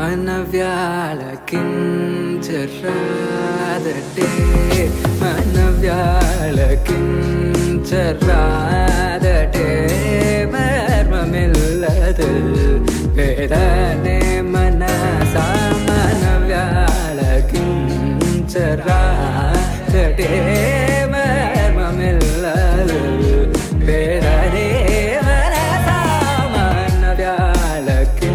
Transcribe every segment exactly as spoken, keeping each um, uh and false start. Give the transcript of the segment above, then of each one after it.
മനവ്യാളക്കിൻ ചെറാതട്ടെ മനവ്യാളക്കിൻ ചെറാതട്ടെ മർമ്മമില്ലത് വേദനെ മനസാ മനവ്യാളക്കിൻ ചെറാതട്ടെ മർമ്മമില്ലത് വേദനെ മനസാ മനവ്യാളക്കിൻ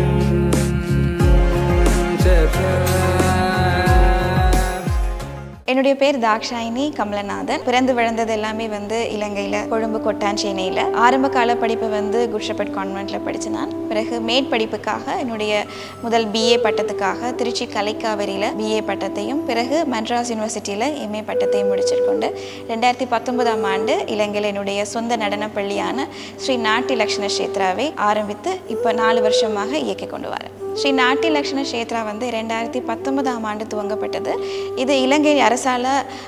என்னுடைய பேர் தாக்ஷாயினி கமலநாதன். பிறந்து வளர்ந்தது எல்லாமே வந்து இலங்கையில் கொழும்பு கொட்டாஞ்சேனையில். ஆரம்ப கால படிப்பு வந்து குர்ஷபட் கான்வென்ட்டில் படித்தேன் நான். பிறகு மேற்படிப்புக்காக என்னுடைய முதல் பிஏ பட்டத்துக்காக திருச்சி கலைக்காவிரியில் பிஏ பட்டத்தையும் பிறகு மெட்ராஸ் யூனிவர்சிட்டியில் எம்ஏ பட்டத்தையும் முடிச்சிருக்கொண்டு ரெண்டாயிரத்தி பத்தொன்பதாம் ஆண்டு இலங்கையில் என்னுடைய சொந்த நடன பள்ளியான ஸ்ரீ நாட்டிய லக்ஷண க்ஷேத்ராவை ஆரம்பித்து இப்போ நாலு வருஷமாக இயக்கி கொண்டு வரேன். ஸ்ரீ நாட்டிய லக்ஷண க்ஷேத்ரா வந்து ரெண்டாயிரத்தி பத்தொன்பதாம் ஆண்டு துவங்கப்பட்டது. இது இலங்கை அரசால்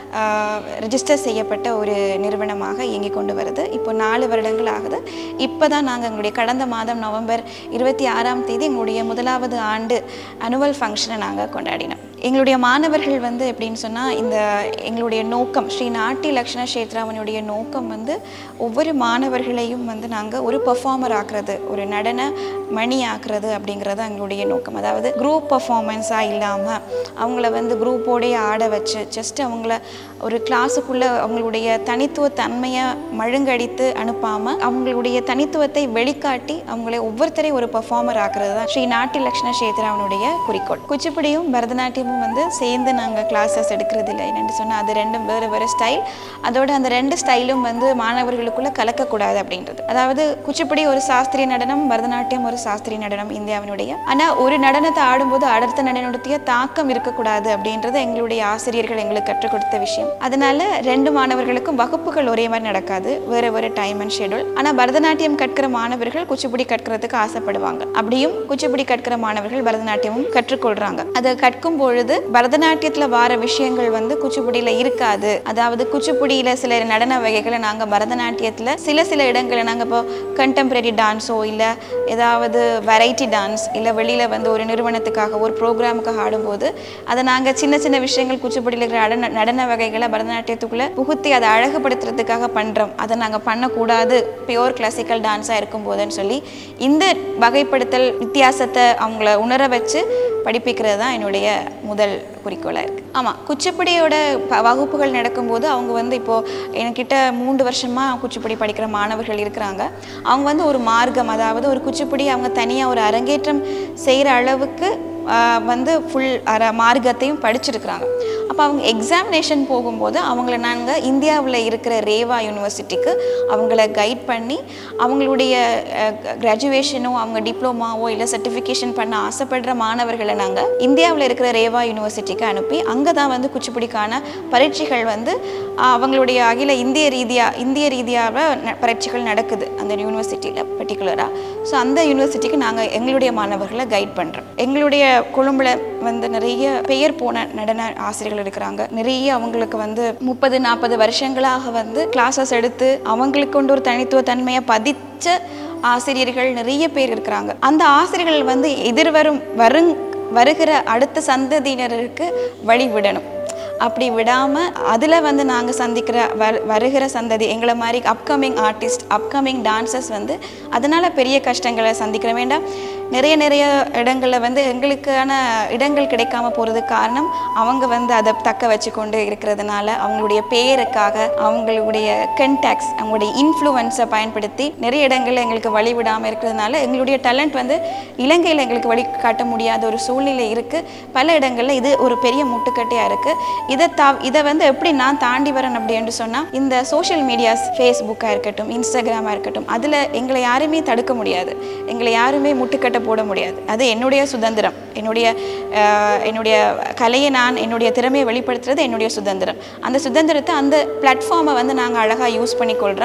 ரெஜிஸ்டர் செய்யப்பட்ட ஒரு நிறுவனமாக இயங்கி கொண்டு வருது. இப்போ நாலு வருடங்கள் ஆகுது. இப்போ தான் நாங்கள் எங்களுடைய கடந்த மாதம் நவம்பர் இருபத்தி ஆறாம் தேதி எங்களுடைய முதலாவது ஆண்டு அனுவல் ஃபங்க்ஷனை நாங்கள் கொண்டாடினோம். எங்களுடைய மாணவர்கள் வந்து எப்படின்னு சொன்னால் இந்த எங்களுடைய நோக்கம் ஸ்ரீ நாட்டிய லக்ஷண க்ஷேத்ராவினுடைய நோக்கம் வந்து ஒவ்வொரு மாணவர்களையும் வந்து நாங்கள் ஒரு பெர்ஃபார்மர் ஆக்குறது, ஒரு நடன மணி ஆக்குறது அப்படிங்கிறது எங்களுடைய நோக்கம். அதாவது குரூப் பர்ஃபார்மன்ஸாக இல்லாமல் அவங்கள வந்து குரூப்போடையே ஆட வச்சு ஜஸ்ட் அவங்கள ஒரு கிளாஸுக்குள்ளே அவங்களுடைய தனித்துவ தன்மையை மழுங்கடித்து அனுப்பாமல் அவங்களுடைய தனித்துவத்தை வெளிக்காட்டி அவங்கள ஒவ்வொருத்தரையும் ஒரு பெர்ஃபார்மர் ஆக்குறது தான் ஸ்ரீ நாட்டிய லக்ஷண க்ஷேத்ராவினுடைய குறிக்கோள். குச்சிப்புடியும் பரதநாட்டியமும் வந்து சேர்ந்து நாங்கள் கிளாஸஸ் எடுக்கிறது இல்லை. என்னென்னு சொன்னால் அது ரெண்டும் வேறு வேறு ஸ்டைல். அதோட அந்த ரெண்டு ஸ்டைலும் வந்து மாணவர்களுக்குள்ளே கலக்கக்கூடாது அப்படின்றது. அதாவது குச்சிப்புடி ஒரு சாஸ்திரிய நடனம், பரதநாட்டியம் ஒரு சாஸ்திரிய நடனம் இந்தியாவினுடைய. ஆனால் ஒரு நடனத்தை ஆடும்போது அடுத்த நடனத்துடைய தாக்கம் இருக்கக்கூடாது அப்படின்றது எங்களுடைய ஆசிரியர்கள் எங்களுக்கு கற்றுக் கொடுத்த விஷயம். அதனால ரெண்டு மாணவர்களுக்கும் வகுப்புகள் ஒரே மாதிரி நடக்காது, வேறு வேறு டைம் அண்ட் ஷெடியூல். ஆனால் பரதநாட்டியம் கற்கிற மாணவர்கள் குச்சிப்புடி கற்கிறதுக்கு ஆசைப்படுவாங்க. அப்படியும் குச்சிப்புடி கற்கிற மாணவர்கள் பரதநாட்டியமும் கற்றுக்கொள்றாங்க. அதை கற்கும் பொழுது பரதநாட்டியத்தில் வர விஷயங்கள் வந்து குச்சிப்புடியில் இருக்காது. அதாவது குச்சிப்புடியில் சில நடன வகைகளை நாங்கள் பரதநாட்டியத்தில் சில சில இடங்களில் நாங்கள் இப்போ கண்டெம்பரரி டான்ஸோ இல்லை ஏதாவது வெரைட்டி டான்ஸ் இல்லை வெளியில் வந்து ஒரு நிறுவனத்துக்காக ஒரு ப்ரோக்ராமுக்காக ஆடும்போது அதை நாங்கள் சின்ன சின்ன விஷயங்கள் குச்சிப்புடியில் இருக்கிற நடன நடன வகைகளை பரதநாட்டியத்துக்குள்ளே புகுத்தி அதை அழகுபடுத்துறதுக்காக பண்ணுறோம். அதை நாங்கள் பண்ணக்கூடாது பியோர் கிளாசிக்கல் டான்ஸாக இருக்கும் போதுன்னு சொல்லி இந்த வகைப்படுத்தல் வித்தியாசத்தை அவங்கள உணர வச்சு படிப்பிக்கிறது தான் என்னுடைய முதல் குறிக்கோளாக இருக்குது. ஆமாம், குச்சிப்புடியோட ப வகுப்புகள் நடக்கும்போது அவங்க வந்து இப்போது என்கிட்ட மூன்று வருஷமாக குச்சிப்புடி படிக்கிற மாணவர்கள் இருக்கிறாங்க. அவங்க வந்து ஒரு மார்க்கம், அதாவது ஒரு குச்சிப்புடி அவங்க தனியாக ஒரு அரங்கேற்றம் செய்கிற அளவுக்கு வந்து ஃபுல் அர மார்க்கத்தையும் படிச்சிருக்கிறாங்க. அப்போ அவங்க எக்ஸாமினேஷன் போகும்போது அவங்கள நாங்கள் இந்தியாவில் இருக்கிற ரேவா யூனிவர்சிட்டிக்கு அவங்கள கைட் பண்ணி அவங்களுடைய கிராஜுவேஷனோ அவங்க டிப்ளமாவோ இல்லை சர்டிஃபிகேஷன் பண்ண ஆசைப்படுற மாணவர்களை நாங்கள் இந்தியாவில் இருக்கிற ரேவா யூனிவர்சிட்டிக்கு அனுப்பி அங்கே தான் வந்து குச்சிப்புடிக்கான பரீட்சைகள் வந்து அவங்களுடைய அகில இந்திய ரீதியாக இந்திய ரீதியாக பரீட்சைகள் நடக்குது அந்த யூனிவர்சிட்டியில் பர்டிகுலராக. ஸோ அந்த யூனிவர்சிட்டிக்கு நாங்கள் எங்களுடைய மாணவர்களை கைட் பண்ணுறோம். எங்களுடைய கொழும்புல வந்து நிறைய பெயர் போன நடன ஆசிரியர்கள் இருக்கிறாங்க. நிறைய அவங்களுக்கு வந்து முப்பது நாற்பது வருஷங்களாக வந்து கிளாஸஸ் எடுத்து அவங்களுக்கு கொண்டு ஒரு தனித்துவ தன்மையை பதிச்ச ஆசிரியர்கள் நிறைய பேர் இருக்கிறாங்க. அந்த ஆசிரியர்கள் வந்து எதிர்வரும் வரு வருகிற அடுத்த சந்ததியினருக்கு வழிவிடணும். அப்படி விடாமல் அதில் வந்து நாங்கள் சந்திக்கிற வ வருகிற சந்ததி எங்களை மாதிரி அப்கமிங் ஆர்டிஸ்ட் அப்கமிங் டான்சர்ஸ் வந்து அதனால் பெரிய கஷ்டங்களை சந்திக்கிற வேண்டாம். நிறைய நிறைய இடங்களில் வந்து எங்களுக்கான இடங்கள் கிடைக்காம போகிறதுக்கு காரணம் அவங்க வந்து அதை தக்க வச்சு கொண்டு இருக்கிறதுனால அவங்களுடைய பேருக்காக அவங்களுடைய கண்டாக்ட்ஸ் அவங்களுடைய இன்ஃப்ளூவன்ஸை பயன்படுத்தி நிறைய இடங்களில் எங்களுக்கு வழி விடாமல் இருக்கிறதுனால எங்களுடைய டேலண்ட் வந்து இலங்கையில் எங்களுக்கு வழி காட்ட முடியாத ஒரு சூழ்நிலை இருக்குது. பல இடங்களில் இது ஒரு பெரிய முட்டுக்கட்டையாக இருக்குது. இதை தா இதை வந்து எப்படி நான் தாண்டி வரேன் அப்படின்னு சொன்னால் இந்த சோஷியல் மீடியாஸ் ஃபேஸ்புக்காக இருக்கட்டும் இன்ஸ்டாகிராமாக இருக்கட்டும் அதில் எங்களை யாருமே தடுக்க முடியாது, எங்களை யாருமே முட்டுக்கட்டை போட முடியாது. அது என்னுடைய சுதந்திரம். என்னுடைய என்னுடைய கலையை நான் என்னுடைய திறமையை வெளிப்படுத்துறது என்னுடைய சுதந்திரம். அந்த சுதந்திரத்தை அந்த பிளாட்ஃபார்மை வந்து நாங்கள் அழகாக யூஸ் பண்ணிக்கொள்கிறோம்.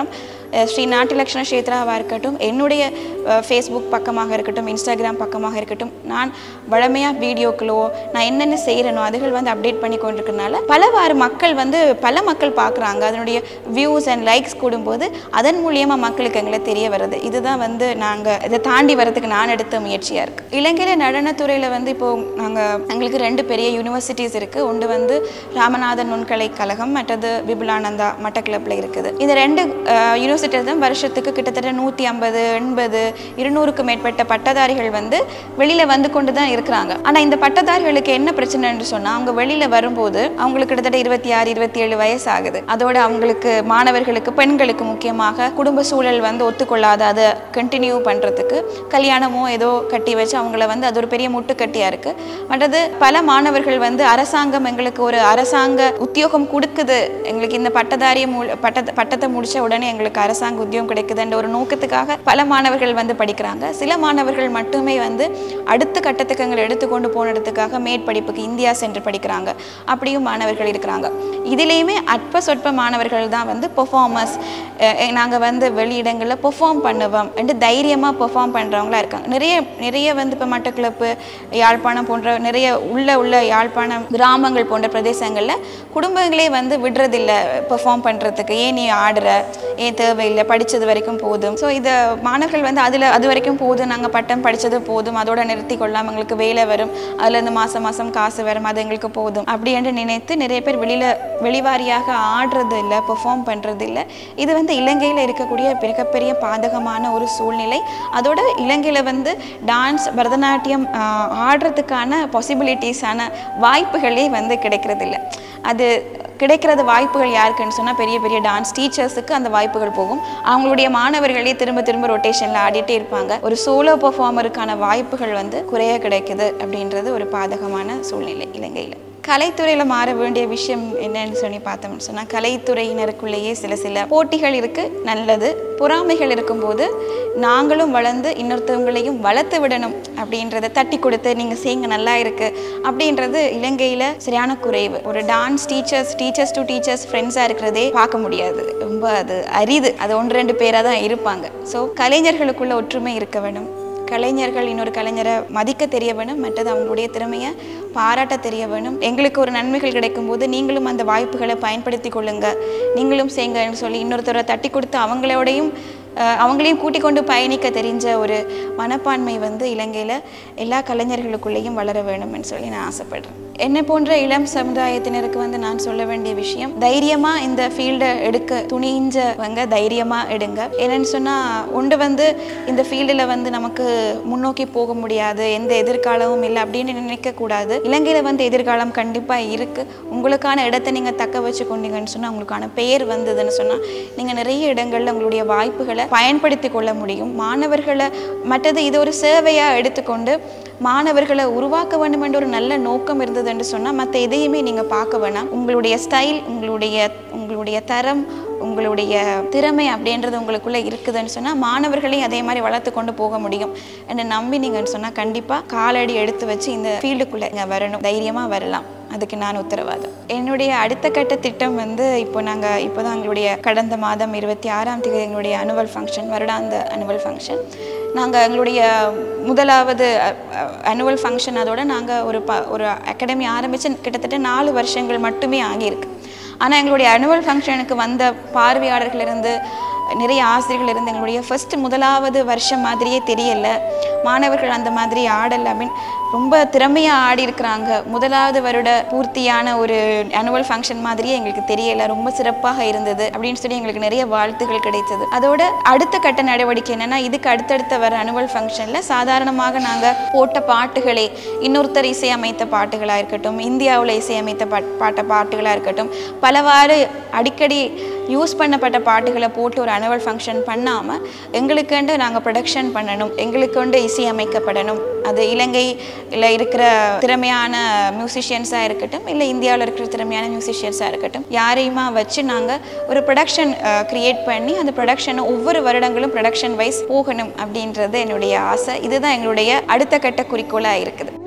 ஸ்ரீ நாட்டிலக்ஷண க்ஷேத்ராவாக இருக்கட்டும், என்னுடைய ஃபேஸ்புக் பக்கமாக இருக்கட்டும், இன்ஸ்டாகிராம் பக்கமாக இருக்கட்டும், நான் வழமையாக வீடியோக்களோ நான் என்னென்ன செய்கிறேனோ அதுகள் வந்து அப்டேட் பண்ணி கொண்டிருக்கிறதுனால பலவாறு மக்கள் வந்து பல மக்கள் பார்க்குறாங்க. அதனுடைய வியூஸ் அண்ட் லைக்ஸ் கூடும்போது அதன் மூலியமாக மக்களுக்கு எங்களை தெரிய வருது. இதுதான் வந்து நாங்கள் இதை தாண்டி வரதுக்கு நான் எடுத்த முயற்சியாக இருக்குது. இலங்கையில் நடனத்துறையில் வந்து இப்போது நாங்கள் எங்களுக்கு ரெண்டு பெரிய யூனிவர்சிட்டிஸ் இருக்குது. ஒன்று வந்து ராமநாதன் நுண்கலை கழகம், மற்றது விபுலானந்தா மட்டக்களப்பில் இருக்குது. இந்த ரெண்டு யூனிவர்சிட்டியில் தான் வருஷத்துக்கு கிட்டத்தட்ட நூற்றி ஐம்பது எண்பது இருநூறுக்கும் மேற்பட்ட பட்டதாரிகள் வந்து வெளியில் வந்து கொண்டு தான் இருக்கிறாங்க. ஆனால் இந்த பட்டதாரிகளுக்கு என்ன பிரச்சனைன்னு சொன்னால், அவங்க வெளியில் வரும்போது அவங்களுக்கு கிட்டத்தட்ட இருபத்தி ஆறு இருபத்தி ஏழு வயசு ஆகுது. அதோட அவங்களுக்கு மாணவர்களுக்கு பெண்களுக்கு முக்கியமாக குடும்ப சூழல் வந்து ஒத்துக்கொள்ளாத அதை கண்டினியூ பண்ணுறதுக்கு கல்யாணமோ ஏதோ கட்டி வச்சு அவங்கள வந்து அது ஒரு பெரிய முட்டுக்கட்டியாக இருக்குது. மற்றது பல மாணவர்கள் வந்து அரசாங்கம் எங்களுக்கு ஒரு அரசாங்க உத்தியோகம் கொடுக்குது, எங்களுக்கு இந்த பட்டதாரியை மு பட்ட பட்டத்தை முடித்த உடனே எங்களுக்கு அரசாங்க உத்தியோகம் கிடைக்குதுன்ற ஒரு நோக்கத்துக்காக பல மாணவர்கள் வந்து படிக்கிறாங்க. சில மாணவர்கள் மட்டுமே வந்து அடுத்த கட்டத்துக்கு எங்களை எடுத்துக்கொண்டு போனதுக்காக மேற்படிப்புக்கு இந்தியா சென்று படிக்கிறாங்க. அப்படியும் மாணவர்கள் இருக்கிறாங்க. இதுலேயுமே அற்ப சொற்ப மாணவர்கள் தான் வந்து பெர்ஃபார்மர்ஸ், நாங்கள் வந்து வெளியிடங்களில் பெர்ஃபார்ம் பண்ணுவோம் என்று தைரியமாக பெர்ஃபார்ம் பண்ணுறவங்களா இருக்காங்க. நிறைய நிறைய வந்து இப்போ மட்டக்களப்பு, யாழ்ப்பாணம் போன்ற நிறைய உள்ள உள்ள யாழ்ப்பாணம் கிராமங்கள் போன்ற பிரதேசங்களில் குடும்பங்களே வந்து விடுறதில்லை பெர்ஃபார்ம் பண்ணுறதுக்கு. ஏன் நீ ஆடுற, ஏன் தேவையில்லை, படித்தது வரைக்கும் போதும். ஸோ இதை மாணவர்கள் வந்து அதில் அது வரைக்கும் போதும், நாங்கள் பட்டம் படித்தது போதும், அதோட நிறுத்தி கொள்ளலாம், எங்களுக்கு வேலை வரும், அதுலேருந்து மாதம் மாதம் காசு வரும், அது எங்களுக்கு போதும் அப்படி என்று நினைத்து நிறைய பேர் வெளியில் வெளிவாரியாக ஆடுறது இல்லை, பெர்ஃபார்ம் பண்ணுறது இல்லை. இது வந்து இலங்கையில் இருக்கக்கூடிய மிகப்பெரிய பாதகமான ஒரு சூழ்நிலை. அதோட இலங்கையில் வந்து டான்ஸ், பரதநாட்டியம் ஆடுறதுக்கான பாசிபிலிட்டிஸான வாய்ப்புகளே வந்து கிடைக்கிறது இல்லை. அது கிடைக்கிறது வாய்ப்புகள் யாருக்குன்னு சொன்னால் பெரிய பெரிய டான்ஸ் டீச்சர்ஸுக்கு அந்த வாய்ப்புகள் போகும். அவங்களுடைய மாணவர்களே திரும்ப திரும்ப ரொட்டேஷனில் ஆடிட்டே இருப்பாங்க. ஒரு சோலோ பெர்ஃபார்மருக்கான வாய்ப்புகள் வந்து குறைய கிடைக்குது அப்படின்றது ஒரு பாதகமான சூழ்நிலை இலங்கையில். கலைத்துறையில் மாற வேண்டிய விஷயம் என்னன்னு சொல்லி பார்த்தோம்னு சொன்னால், கலைத்துறையினருக்குள்ளேயே சில சில போட்டிகள் இருக்குது, நல்லது. பொறாமைகள் இருக்கும்போது நாங்களும் வளர்ந்து இன்னொருத்தவங்களையும் வளர்த்து விடணும் அப்படின்றத தட்டி கொடுத்து நீங்கள் செய்யுங்க நல்லா இருக்குது அப்படின்றது இலங்கையில் சரியான குறைவு. ஒரு dance teachers teachers to teachers ஃப்ரெண்ட்ஸாக இருக்கிறதே பார்க்க முடியாது, ரொம்ப அது அரிது. அது ஒன்று ரெண்டு பேராக தான் இருப்பாங்க. ஸோ கலைஞர்களுக்குள்ள ஒற்றுமை இருக்க வேணும். கலைஞர்கள் இன்னொரு கலைஞரை மதிக்க தெரிய வேணும், மற்றது அவங்களுடைய திறமையை பாராட்ட தெரிய வேணும். எங்களுக்கு ஒரு நன்மைகள் கிடைக்கும் போது நீங்களும் அந்த வாய்ப்புகளை பயன்படுத்தி கொள்ளுங்க, நீங்களும் செய்யுங்கன்னு சொல்லி இன்னொருத்தரை தட்டி கொடுத்து அவங்களோடையும் அவங்களையும் கூட்டிக் கொண்டு பயணிக்க தெரிஞ்ச ஒரு மனப்பான்மை வந்து இலங்கையில் எல்லா கலைஞர்களுக்குள்ளேயும் வளர வேணும்னு சொல்லி நான் ஆசைப்படுறேன். என்னை போன்ற இளம் சமுதாயத்தினருக்கு வந்து நான் சொல்ல வேண்டிய விஷயம், தைரியமாக இந்த ஃபீல்டை எடுக்க துணிஞ்சவங்க தைரியமாக எடுங்க. என்னென்னு சொன்னால், ஒன்று வந்து இந்த ஃபீல்டில் வந்து நமக்கு முன்னோக்கி போக முடியாது, எந்த எதிர்காலமும் இல்லை அப்படின்னு நினைக்கக்கூடாது. இலங்கையில் வந்து எதிர்காலம் கண்டிப்பாக இருக்குது. உங்களுக்கான இடத்தை நீங்கள் தக்க வச்சு கொண்டீங்கன்னு சொன்னால், உங்களுக்கான பெயர் வந்ததுன்னு சொன்னால், நீங்கள் நிறைய இடங்களில் உங்களுடைய வாய்ப்புகளை பயன்படுத்தி கொள்ள முடியும். மாணவர்களை மற்றது இது ஒரு சேவையாக எடுத்துக்கொண்டு மாணவர்களை உருவாக்க வேண்டும் என்ற ஒரு நல்ல நோக்கம் இருந்தது என்று சொன்னால், மற்ற எதையுமே நீங்கள் பார்க்க வேணாம். உங்களுடைய ஸ்டைல், உங்களுடைய உங்களுடைய தரம், உங்களுடைய திறமை அப்படின்றது உங்களுக்குள்ளே இருக்குதுன்னு சொன்னால் மாணவர்களையும் அதே மாதிரி வளர்த்து கொண்டு போக முடியும் என்று நம்பினீங்கன்னு சொன்னால் கண்டிப்பாக காலடி எடுத்து வச்சு இந்த ஃபீல்டுக்குள்ளே இங்கே வரணும், தைரியமாக வரலாம். அதுக்கு நான் உத்தரவாதம். என்னுடைய அடுத்த கட்ட திட்டம் வந்து இப்போ நாங்கள் இப்போ தான் எங்களுடைய கடந்த மாதம் இருபத்தி ஆறாம் தேதி எங்களுடைய அனுவல் ஃபங்க்ஷன், வருடாந்த அனுவல் ஃபங்க்ஷன். நாங்கள் எங்களுடைய முதலாவது அனுவல் ஃபங்க்ஷன், அதோட நாங்கள் ஒரு ப ஒரு அகாடமி ஆரம்பித்து கிட்டத்தட்ட நாலு வருஷங்கள் மட்டுமே ஆகியிருக்கு. ஆனால் எங்களுடைய அனுவல் ஃபங்க்ஷனுக்கு வந்த பார்வையாளர்கள் இருந்து நிறைய ஆசிரியர்கள் இருந்து எங்களுடைய ஃபஸ்ட்டு முதலாவது வருஷம் மாதிரியே தெரியலை, மாணவர்கள் அந்த மாதிரி ஆடலை அப்படின்னு ரொம்ப திறமையாக ஆடி இருக்கிறாங்க. முதலாவது வருட பூர்த்தியான ஒரு அனுவல் ஃபங்க்ஷன் மாதிரியே எங்களுக்கு தெரியலை, ரொம்ப சிறப்பாக இருந்தது அப்படின்னு சொல்லி எங்களுக்கு நிறைய வாழ்த்துகள் கிடைத்தது. அதோட அடுத்த கட்ட நடவடிக்கை என்னென்னா, இதுக்கு அடுத்தடுத்த வர அனுவல் ஃபங்க்ஷனில் சாதாரணமாக நாங்கள் போட்ட பாட்டுகளே இன்னொருத்தர் இசையமைத்த பாட்டுகளாக இருக்கட்டும், இந்தியாவில் இசையமைத்த பாட் பாட்ட பாட்டுகளாக இருக்கட்டும், பலவாறு அடிக்கடி யூஸ் பண்ணப்பட்ட பாட்டுகளை போட்டு ஒரு அனுவல் ஃபங்க்ஷன் பண்ணாமல் எங்களுக்குண்டு நாங்கள் ப்ரொடக்ஷன் பண்ணணும், எங்களுக்குண்டு இசையமைக்கப்படணும். அது இலங்கையில் இருக்கிற திறமையான மியூசிஷியன்ஸாக இருக்கட்டும், இல்லை இந்தியாவில் இருக்கிற திறமையான மியூசிஷியன்ஸாக இருக்கட்டும், யாரையுமா வச்சு நாங்கள் ஒரு ப்ரொடக்ஷன் க்ரியேட் பண்ணி அந்த ப்ரொடக்ஷனை ஒவ்வொரு வருடங்களும் ப்ரொடக்ஷன் வைஸ் போகணும் அப்படின்றது என்னுடைய ஆசை. இதுதான் எங்களுடைய அடுத்த கட்ட குறிக்கோளாக இருக்குது.